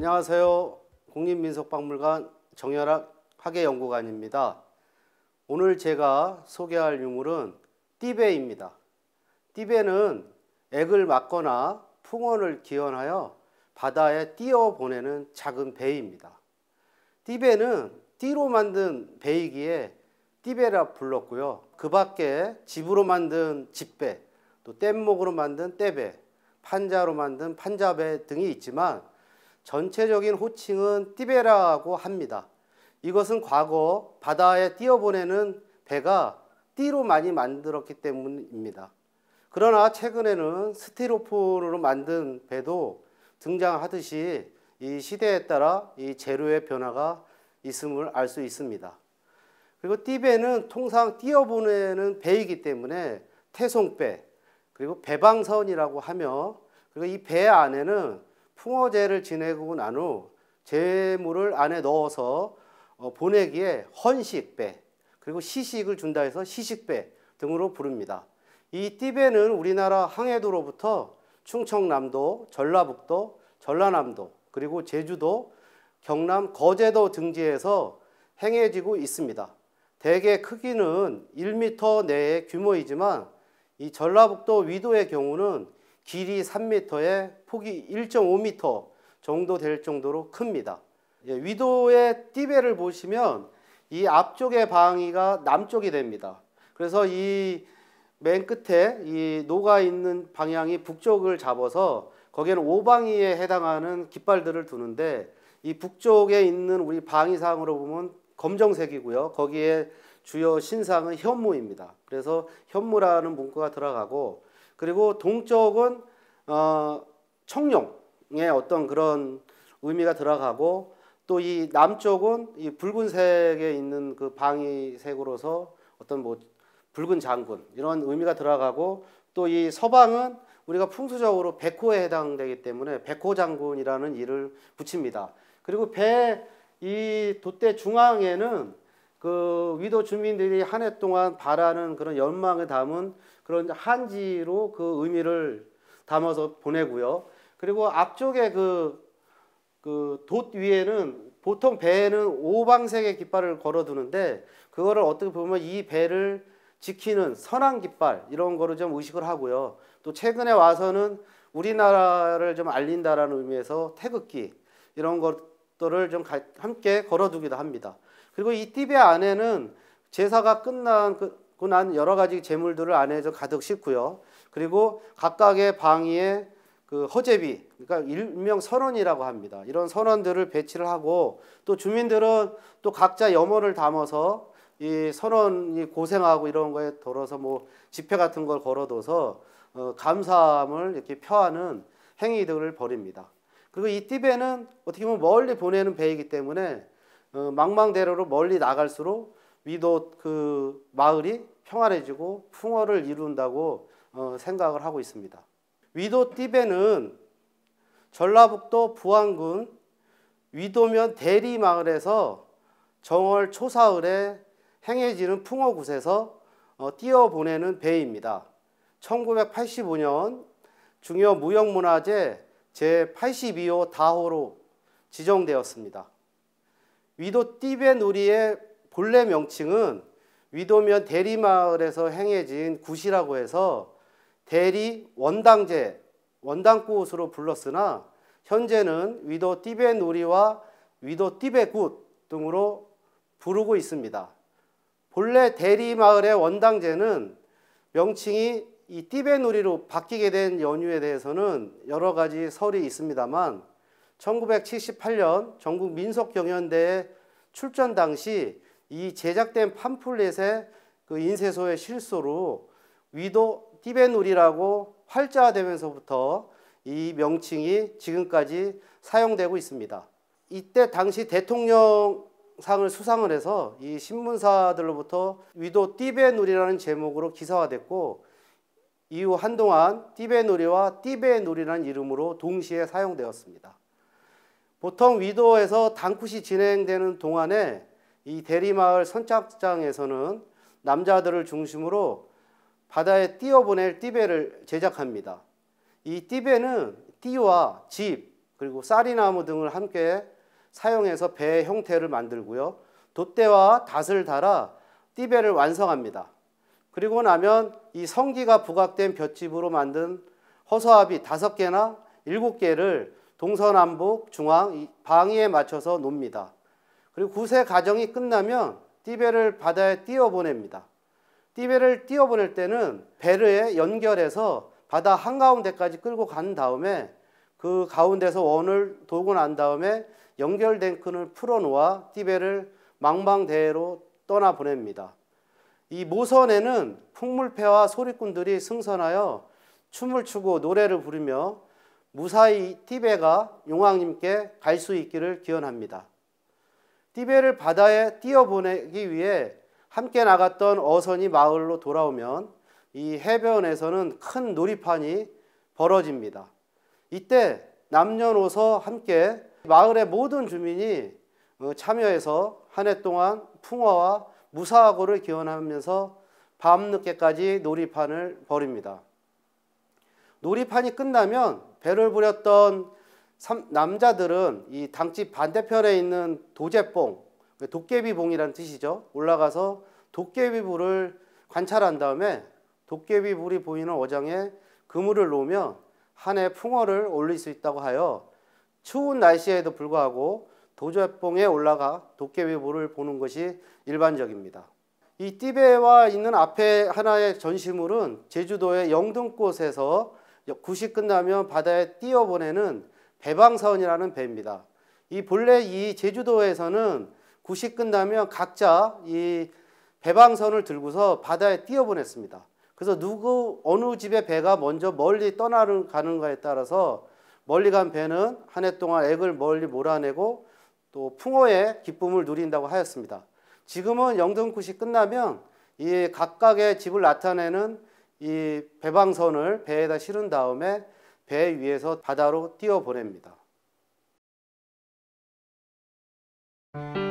안녕하세요. 국립민속박물관 정열학 학예연구관입니다. 오늘 제가 소개할 유물은 띠배입니다. 띠배는 액을 맞거나 풍원을 기원하여 바다에 띄어보내는 작은 배입니다. 띠배는 띠로 만든 배이기에 띠배라 불렀고요. 그 밖에 집으로 만든 집배, 또 뗏목으로 만든 떼배, 판자로 만든 판자배 등이 있지만 전체적인 호칭은 띠배라고 합니다. 이것은 과거 바다에 띄어보내는 배가 띠로 많이 만들었기 때문입니다. 그러나 최근에는 스티로폼으로 만든 배도 등장하듯이 이 시대에 따라 이 재료의 변화가 있음을 알 수 있습니다. 그리고 띠배는 통상 띄어보내는 배이기 때문에 태송배, 그리고 배방선이라고 하며, 그리고 이 배 안에는 풍어제를 지내고 난 후 재물을 안에 넣어서 보내기에 헌식배, 그리고 시식을 준다 해서 시식배 등으로 부릅니다. 이 띠배는 우리나라 항해도로부터 충청남도, 전라북도, 전라남도, 그리고 제주도, 경남 거제도 등지에서 행해지고 있습니다. 대개 크기는 1m 내의 규모이지만 이 전라북도 위도의 경우는 길이 3m에 폭이 1.5m 정도 될 정도로 큽니다. 위도의 띠배를 보시면 이 앞쪽의 방위가 남쪽이 됩니다. 그래서 이 맨 끝에 이 노가 있는 방향이 북쪽을 잡아서 거기에는 오방위에 해당하는 깃발들을 두는데, 이 북쪽에 있는 우리 방위상으로 보면 검정색이고요. 거기에 주요 신상은 현무입니다. 그래서 현무라는 문구가 들어가고, 그리고 동쪽은 청룡의 어떤 그런 의미가 들어가고, 또 이 남쪽은 이 붉은색에 있는 그 방위색으로서 어떤 뭐 붉은 장군 이런 의미가 들어가고, 또 이 서방은 우리가 풍수적으로 백호에 해당되기 때문에 백호 장군이라는 일을 붙입니다. 그리고 배 이 돛대 중앙에는 그 위도 주민들이 한 해 동안 바라는 그런 연망을 담은 그런 한지로 그 의미를 담아서 보내고요. 그리고 앞쪽에 그 돛 위에는 보통 배에는 오방색의 깃발을 걸어두는데, 그거를 어떻게 보면 이 배를 지키는 선한 깃발 이런 거를 좀 의식을 하고요. 또 최근에 와서는 우리나라를 좀 알린다라는 의미에서 태극기 이런 것들을 좀 함께 걸어두기도 합니다. 그리고 이 띠배 안에는 제사가 끝나고 난 여러 가지 재물들을 안에 좀 가득 싣고요. 그리고 각각의 방위에 그 허제비, 그러니까 일명 선원이라고 합니다. 이런 선원들을 배치를 하고, 또 주민들은 또 각자 염원을 담아서 이 선원이 고생하고 이런 거에 덜어서 뭐 지폐 같은 걸 걸어둬서 감사함을 이렇게 표하는 행위들을 벌입니다. 그리고 이 띠배는 어떻게 보면 멀리 보내는 배이기 때문에 망망대로로 멀리 나갈수록 위도 그 마을이 평안해지고 풍어를 이룬다고 생각을 하고 있습니다. 위도 띠배는 전라북도 부안군 위도면 대리마을에서 정월 초사흘에 행해지는 풍어굿에서 띄어보내는 배입니다. 1985년 중요무형문화재 제82호 다호로 지정되었습니다. 위도 띠배 누리의 본래 명칭은 위도면 대리마을에서 행해진 굿이라고 해서 대리 원당제, 원당굿으로 불렀으나 현재는 위도 띠배 누리와 위도 띠배 굿 등으로 부르고 있습니다. 본래 대리마을의 원당제는 명칭이 이 띠배 누리로 바뀌게 된 연유에 대해서는 여러 가지 설이 있습니다만, 1978년 전국 민속경연대회 출전 당시 이 제작된 팜플렛의 그 인쇄소의 실소로 위도 띠배 누리라고 활자되면서부터 이 명칭이 지금까지 사용되고 있습니다. 이때 당시 대통령상을 수상을 해서 이 신문사들로부터 위도 띠배 누리라는 제목으로 기사화됐고, 이후 한동안 띠배 누리와 띠배 누리라는 이름으로 동시에 사용되었습니다. 보통 위도에서 당굿이 진행되는 동안에 이 대리마을 선착장에서는 남자들을 중심으로 바다에 띄어보낼 띠배를 제작합니다. 이 띠배는 띠와 집, 그리고 쌀이나무 등을 함께 사용해서 배의 형태를 만들고요. 돛대와 닷을 달아 띠배를 완성합니다. 그리고 나면 이 성기가 부각된 볏짚으로 만든 허수아비 5개나 7개를 동서남북 중앙 방위에 맞춰서 놉니다. 그리고 구세 과정이 끝나면 띠배를 바다에 띄워보냅니다. 띠배를 띄워보낼 때는 배를 연결해서 바다 한가운데까지 끌고 간 다음에 그 가운데서 원을 돌고 난 다음에 연결된 끈을 풀어놓아 띠배를 망망대해로 떠나보냅니다. 이 모선에는 풍물패와 소리꾼들이 승선하여 춤을 추고 노래를 부르며 무사히 띠배가 용왕님께 갈 수 있기를 기원합니다. 띠배를 바다에 띄워보내기 위해 함께 나갔던 어선이 마을로 돌아오면 이 해변에서는 큰 놀이판이 벌어집니다. 이때 남녀노소 함께 마을의 모든 주민이 참여해서 한 해 동안 풍어와 무사고를 기원하면서 밤늦게까지 놀이판을 벌입니다. 놀이판이 끝나면 배를 부렸던 남자들은 이 당집 반대편에 있는 도제봉, 도깨비봉이라는 뜻이죠. 올라가서 도깨비불을 관찰한 다음에 도깨비불이 보이는 어장에 그물을 놓으면 한 해 풍어를 올릴 수 있다고 하여 추운 날씨에도 불구하고 도제봉에 올라가 도깨비불을 보는 것이 일반적입니다. 이 띠배와 있는 앞에 하나의 전시물은 제주도의 영등꽃에서 굿이 끝나면 바다에 띄워보내는 배방선이라는 배입니다. 본래 이 제주도에서는 굿이 끝나면 각자 이 배방선을 들고서 바다에 띄워보냈습니다. 그래서 어느 집의 배가 먼저 멀리 떠나가는가에 따라서 멀리 간 배는 한 해 동안 액을 멀리 몰아내고 또 풍어의 기쁨을 누린다고 하였습니다. 지금은 영등굿이 끝나면 이 각각의 집을 나타내는 이 배방선을 배에다 실은 다음에 배 위에서 바다로 띄워 보냅니다.